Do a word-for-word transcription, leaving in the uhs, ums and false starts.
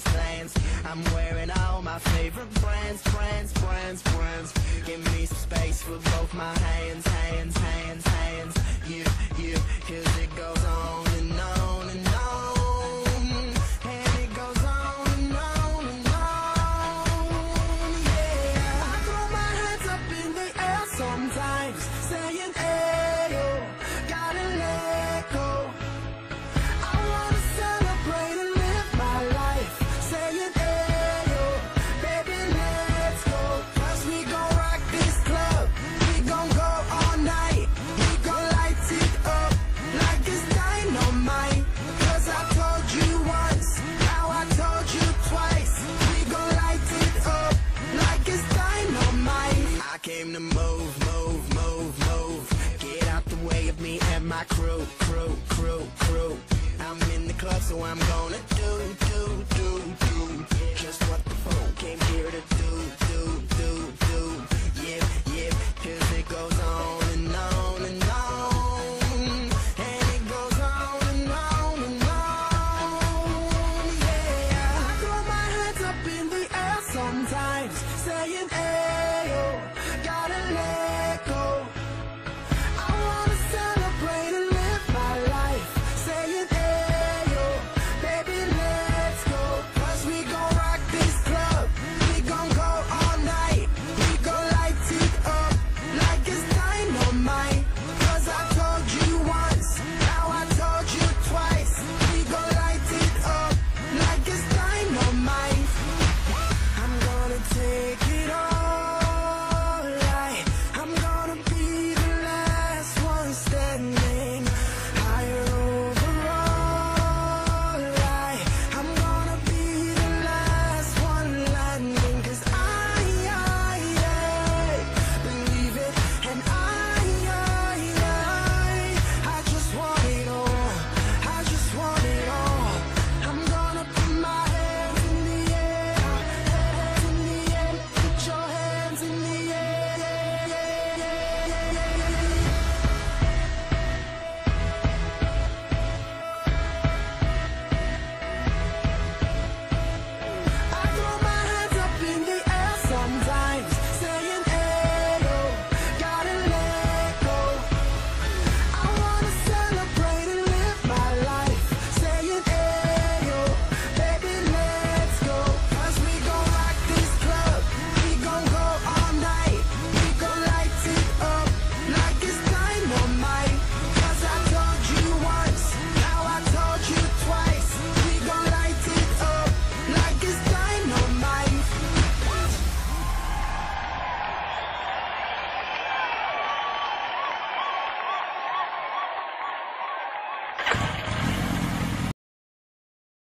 plans, plans. I'm wearing all my favorite brands, brands, brands, brands. Give me some space for both my hands, hands, hands, hands. Yeah, yeah, cause it goes on and on and on. And it goes on and on and on. Yeah, I throw my hands up in the air sometimes, saying, hey, oh, gotta let go. I wanna celebrate and live my life, saying, hey, oh, baby, let's go. Cause we gon' rock this club, we gon' go all night. We gon' light it up like it's dynamite. Cause I told you once, now I told you twice. We gon' light it up like it's dynamite. I came to move, move, move, move. Get out the way of me and my crew, crew, crew, crew. I'm in the club, so I'm gonna